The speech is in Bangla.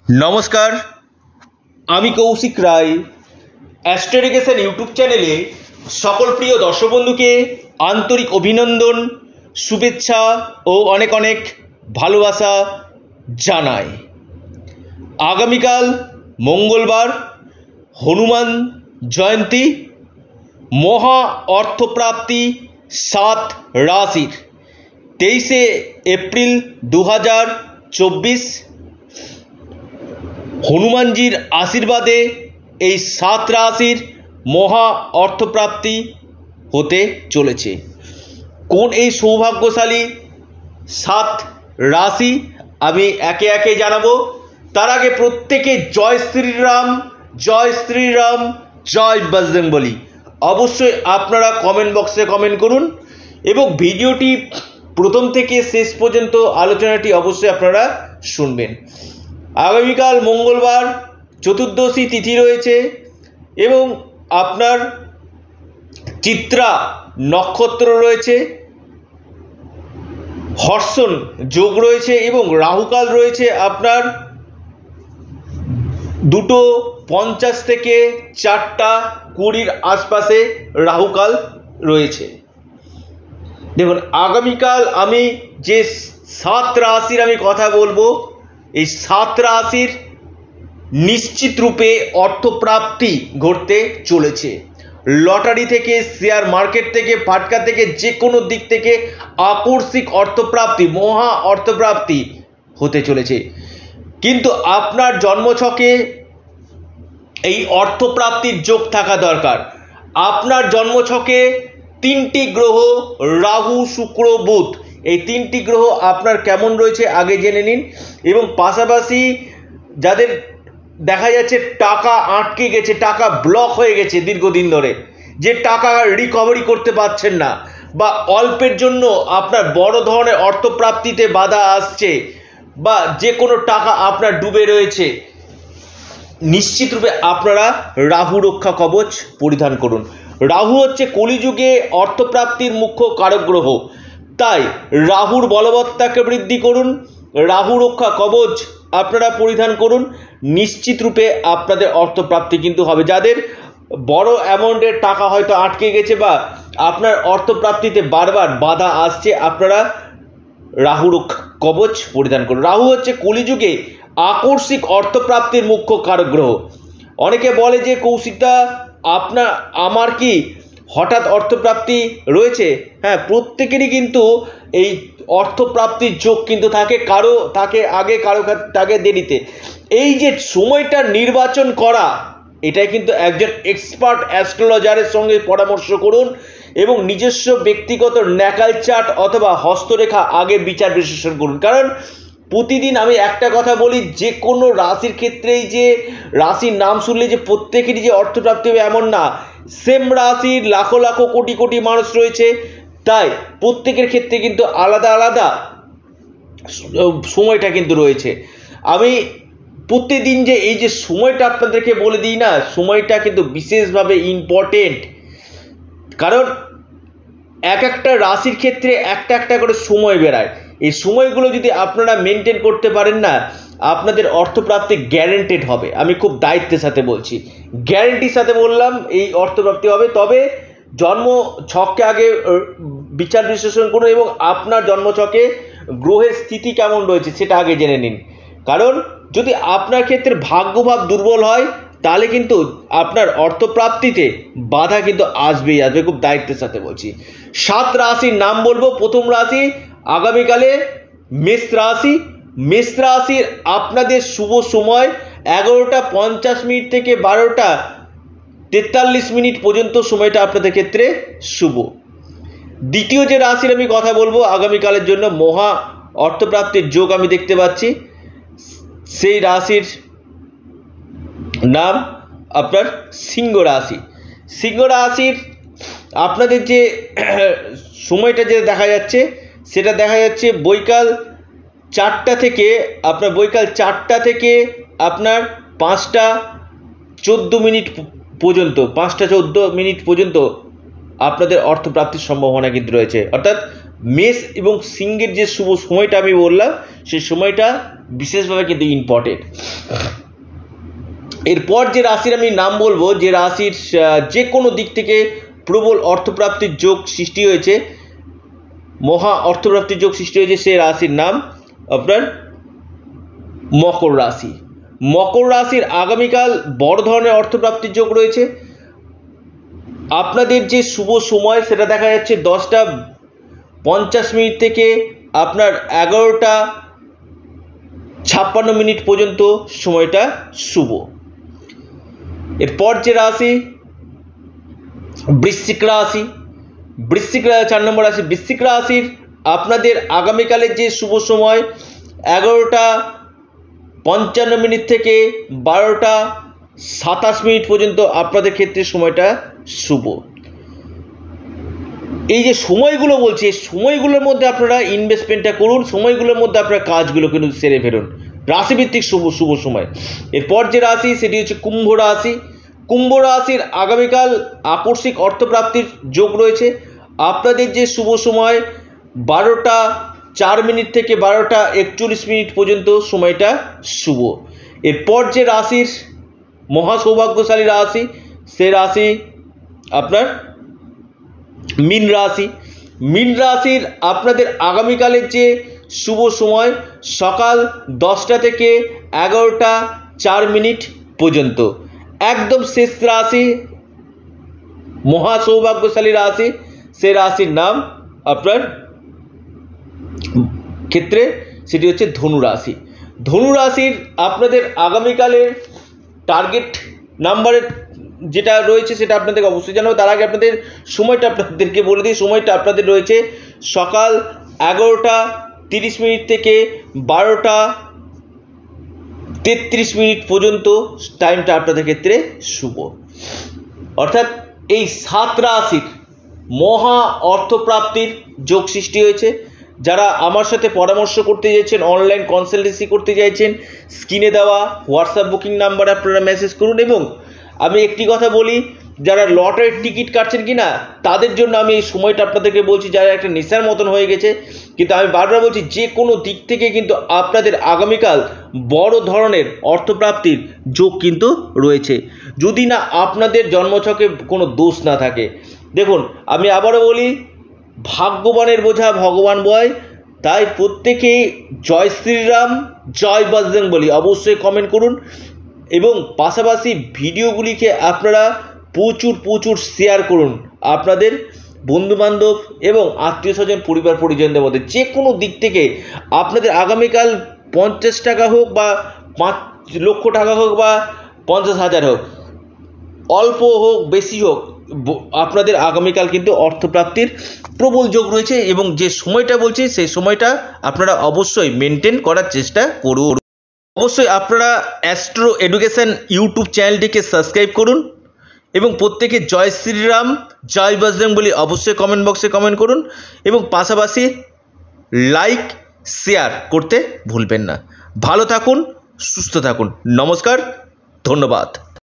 नमस्कार आमी कौशिक राय एस्ट्रोएडुकेशन यूट्यूब चैनेले सकल प्रिय दर्शक बंधु के आंतरिक अभिनंदन शुभेच्छा और अनेक अनेक भालोबासा जानाई। आगामीकाल मंगलवार हनुमान जयंती महा अर्थप्राप्ति 7 राशिर 23 एप्रिल 2024 हनुमानजीर आशीर्वादे এই 7 রাশির মহা অর্থপ্রাপ্তি হতে চলেছে। কোন এই সৌভাগ্যশালী 7 রাশি আমি একে একে জানাবো। তার আগে প্রত্যেকে জয় শ্রীরাম জয় শ্রীরাম জয় বজরংবলী অবশ্যই আপনারা কমেন্ট বক্সে কমেন্ট করুন এবং ভিডিওটি প্রথম থেকে শেষ পর্যন্ত আলোচনাটি অবশ্যই আপনারা শুনবেন। আগামীকাল মঙ্গলবার চতুর্দশী তিথি রয়েছে এবং আপনার চিত্রা নক্ষত্র রয়েছে, হর্ষণ যোগ রয়েছে এবং রাহুকাল রয়েছে আপনার 2:50 থেকে 4:20 আশপাশে রাহুকাল রয়েছে। দেখুন আগামীকাল আমি যে 7 রাশির আমি কথা বলবো এই 7 রাশির নিশ্চিত রূপে অর্থপ্রাপ্তি ঘটতে চলেছে। লটারি থেকে, শেয়ার মার্কেট থেকে, ফাটকা থেকে, যে কোনো দিক থেকে আকস্মিক অর্থপ্রাপ্তি মহা অর্থপ্রাপ্তি হতে চলেছে। কিন্তু আপনার জন্মছকে এই অর্থপ্রাপ্তির যোগ থাকা দরকার। আপনার জন্মছকে 3টি গ্রহ রাহু শুক্র বুধ এই 3টি গ্রহ আপনার কেমন রয়েছে আগে জেনে নিন এবং পাশাপাশি যাদের দেখা যাচ্ছে টাকা আটকে গেছে, টাকা ব্লক হয়ে গেছে দীর্ঘদিন ধরে, যে টাকা রিকভারি করতে পারছেন না বা অল্পের জন্য আপনার বড় ধরনের অর্থপ্রাপ্তিতে বাধা আসছে বা যে কোনো টাকা আপনার ডুবে রয়েছে, নিশ্চিতরূপে আপনারা রাহু রক্ষা কবচ পরিধান করুন। রাহু হচ্ছে কলিযুগে অর্থপ্রাপ্তির মুখ্য কারক গ্রহ, তাই রাহুর বলবত্তাকে বৃদ্ধি করুন, রাহু রক্ষা কবচ আপনারা পরিধান করুন, নিশ্চিত রূপে আপনাদের অর্থপ্রাপ্তি কিন্তু হবে। যাদের বড় অ্যামাউন্টের টাকা হয়তো আটকে গেছে বা আপনার অর্থপ্রাপ্তিতে বারবার বাধা আসছে, আপনারা রাহু রক্ষা কবচ পরিধান করুন। রাহু হচ্ছে কলিযুগে আকস্মিক অর্থপ্রাপ্তির মুখ্য কারক গ্রহ। অনেকে বলে যে কৌশিকদা আমার কি হঠাৎ অর্থপ্রাপ্তি রয়েছে? হ্যাঁ, প্রত্যেকেরই কিন্তু এই অর্থপ্রাপ্তির যোগ কিন্তু থাকে, কারো থাকে আগে কারো থাকে দেরিতে। এই যে সময়টা নির্বাচন করা, এটাই কিন্তু একজন এক্সপার্ট অ্যাস্ট্রোলজারের সঙ্গে পরামর্শ করুন এবং নিজস্ব ব্যক্তিগত ন্যাকাল চার্ট অথবা হস্তরেখা আগে বিচার বিশ্লেষণ করুন। কারণ প্রতিদিন আমি একটা কথা বলি, যে কোনো রাশির ক্ষেত্রেই যে রাশির নাম শুনলে যে প্রত্যেকেরই যে অর্থপ্রাপ্তি হবে এমন না। সেম রাশির লাখো লাখো কোটি কোটি মানুষ রয়েছে, তাই প্রত্যেকের ক্ষেত্রে কিন্তু আলাদা আলাদা সময়টা কিন্তু রয়েছে। আমি প্রতিদিন যে এই যে সময়টা আপনাদেরকে বলে দিই না, সময়টা কিন্তু বিশেষভাবে ইম্পর্টেন্ট। কারণ একটা রাশির ক্ষেত্রে একটা করে সময় বেরায়। এই সময়গুলো যদি আপনারা মেনটেন করতে পারেন না, আপনাদের অর্থপ্রাপ্তি গ্যারেন্টেড হবে। আমি খুব দায়িত্বের সাথে বলছি, গ্যারেন্টির সাথে বললাম এই অর্থপ্রাপ্তি হবে। তবে জন্ম ছককে আগে বিচার বিশ্লেষণ করুন এবং আপনার জন্মছকে গ্রহের স্থিতি কেমন রয়েছে সেটা আগে জেনে নিন। কারণ যদি আপনার ক্ষেত্রে ভাগ্যভাব দুর্বল হয় তাহলে কিন্তু আপনার অর্থপ্রাপ্তিতে বাধা কিন্তু আসবেই আসবে। খুব দায়িত্বের সাথে বলছি। 7 রাশির নাম বলবো। প্রথম রাশি আগামীকালে মেষ রাশি। মেষ রাশির আপনাদের শুভ সময় 11:50 থেকে 12:43 পর্যন্ত সময়টা আপনাদের ক্ষেত্রে শুভ। দ্বিতীয় যে রাশির আমি কথা বলবো আগামীকালের জন্য মহা অর্থপ্রাপ্তির যোগ আমি দেখতে পাচ্ছি, সেই রাশির নাম আপনার সিংহ রাশি। সিংহ রাশির আপনাদের যে সময়টা যে দেখা যাচ্ছে সেটা দেখা যাচ্ছে বৈকাল 4টা থেকে আপনার 5:14 পর্যন্ত 5:14 পর্যন্ত আপনাদের অর্থপ্রাপ্তির সম্ভাবনা কিন্তু রয়েছে। অর্থাৎ মেষ এবং সিংহের যে শুভ সময়টা আমি বললাম সেই সময়টা বিশেষভাবে কিন্তু ইম্পর্টেন্ট। এরপর যে রাশির আমি নাম বলবো, যে রাশির যে কোনো দিক থেকে প্রবল অর্থপ্রাপ্তির যোগ সৃষ্টি হয়েছে, মহা অর্থপ্রাপ্তির যোগ সৃষ্টি হয়েছে, সে রাশির নাম আপনার মকর রাশি। মকর রাশির আগামীকাল বড় ধরনের অর্থপ্রাপ্তির যোগ রয়েছে। আপনাদের যে শুভ সময় সেটা দেখা যাচ্ছে 10টা 50 মিনিট থেকে আপনার 11টা 56 মিনিট পর্যন্ত সময়টা শুভ। এরপর যে রাশি বৃশ্চিক রাশি, 4 নম্বর রাশি বৃশ্চিক রাশির আপনাদের আগামীকালের যে শুভ সময় 11টা 55 মিনিট থেকে 12টা 27 মিনিট পর্যন্ত আপনাদের ক্ষেত্রে সময়টা শুভ। এই যে সময়গুলো বলছি, এই সময়গুলোর মধ্যে আপনারা ইনভেস্টমেন্টটা করুন, সময়গুলোর মধ্যে আপনারা কাজগুলো কিন্তু সেরে ফেলুন, রাশিভিত্তিক শুভ সময়। এরপর যে রাশি সেটি হচ্ছে কুম্ভ রাশি। কুম্ভ রাশির আগামীকাল আকস্মিক অর্থপ্রাপ্তির যোগ রয়েছে। আপনাদের যে শুভ সময় 12টা 4 মিনিট থেকে 12টা 41 মিনিট পর্যন্ত সময়টা শুভ। এরপর যে রাশির মহা সৌভাগ্যশালী রাশি, সে রাশি আপনার মীন রাশি। মীন রাশির আপনাদের আগামীকালের যে শুভ সময় সকাল 10টা থেকে 11টা 4 মিনিট পর্যন্ত। একদম শেষ রাশি মহা সৌভাগ্যশালী রাশি, সে রাশির নাম আপনার ক্ষেত্রে সেটি হচ্ছে ধনু রাশি। ধনু রাশির আপনাদের আগামীকালের টার্গেট নাম্বারের যেটা রয়েছে সেটা আপনাদেরকে অবশ্যই জানাবো। তার আগে আপনাদের সময়টা আপনাদেরকে বলে দিই। সময়টা আপনাদের রয়েছে সকাল 11টা 30 মিনিট থেকে 12টা 33 মিনিট পর্যন্ত টাইমটা আপনাদের ক্ষেত্রে শুভ। অর্থাৎ এই 7 রাশির মহা অর্থপ্রাপ্তির যোগ সৃষ্টি হয়েছে। যারা আমার সাথে পরামর্শ করতে চাইছেন, অনলাইন কনসালটেন্সি করতে চাইছেন, স্ক্রিনে দেওয়া হোয়াটসঅ্যাপ বুকিং নাম্বারে আপনারা মেসেজ করুন। এবং আমি একটি কথা বলি, যারা লটারির টিকিট কাটছেন কি না তাদের জন্য আমি এই সময়টা আপনাদেরকে বলছি, যারা একটা নেশার মতন হয়ে গেছে। কিন্তু আমি বারবার বলছি, যে কোনো দিক থেকে কিন্তু আপনাদের আগামীকাল বড় ধরনের অর্থপ্রাপ্তির যোগ কিন্তু রয়েছে, যদি না আপনাদের জন্মছকে কোনো দোষ না থাকে। দেখুন, আমি আবারও বলি, ভাগ্যবানের বোঝা ভগবান বয়। তাই প্রত্যেকেই জয় শ্রীরাম, জয় বজরং বলি অবশ্যই কমেন্ট করুন। এবং পাশাপাশি ভিডিওগুলিকে আপনারা প্রচুর শেয়ার করুন আপনাদের বন্ধুবান্ধব এবং আত্মীয় স্বজন, পরিবার পরিজনদের মধ্যে। যে কোনো দিক থেকে আপনাদের আগামীকাল 50 টাকা হোক বা 5 লক্ষ টাকা হোক বা 50,000 হোক, অল্প হোক বেশি হোক, আপনাদের আগামীকাল কিন্তু অর্থপ্রাপ্তির প্রবল যোগ রয়েছে। এবং যে সময়টা বলছি সেই সময়টা আপনারা অবশ্যই মেনটেন করার চেষ্টা করুন। অবশ্যই আপনারা অ্যাস্ট্রো এডুকেশন ইউটিউব চ্যানেলটিকে সাবস্ক্রাইব করুন এবং প্রত্যেকে জয় শ্রীরাম, জয় বজরং বলি অবশ্যই কমেন্ট বক্সে কমেন্ট করুন। এবং পাশাপাশি লাইক শেয়ার করতে ভুলবেন না। ভালো থাকুন, সুস্থ থাকুন। নমস্কার, ধন্যবাদ।